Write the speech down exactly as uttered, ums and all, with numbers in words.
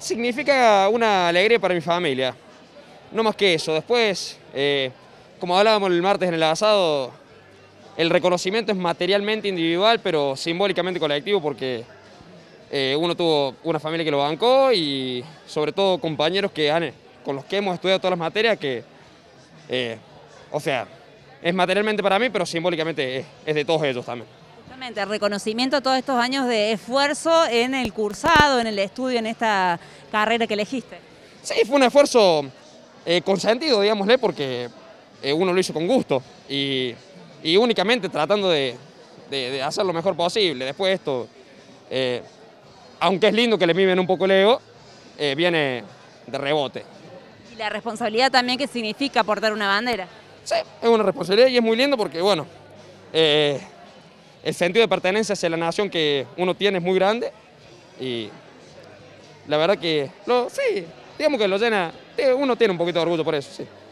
significa una alegría para mi familia, no más que eso. Después, eh, como hablábamos el martes en el asado, el reconocimiento es materialmente individual, pero simbólicamente colectivo, porque eh, uno tuvo una familia que lo bancó y sobre todo compañeros que han, con los que hemos estudiado todas las materias, que, eh, o sea, es materialmente para mí, pero simbólicamente es, es de todos ellos también. Justamente, el reconocimiento a todos estos años de esfuerzo en el cursado, en el estudio, en esta carrera que elegiste. Sí, fue un esfuerzo eh, consentido, digámosle, porque eh, uno lo hizo con gusto y, y únicamente tratando de, de, de hacer lo mejor posible. Después esto, eh, aunque es lindo que le mimen un poco el ego, eh, viene de rebote. Y la responsabilidad también que significa portar una bandera. Sí, es una responsabilidad y es muy lindo porque, bueno, eh, el sentido de pertenencia hacia la nación que uno tiene es muy grande y la verdad que, lo, sí, digamos que lo llena, uno tiene un poquito de orgullo por eso, sí.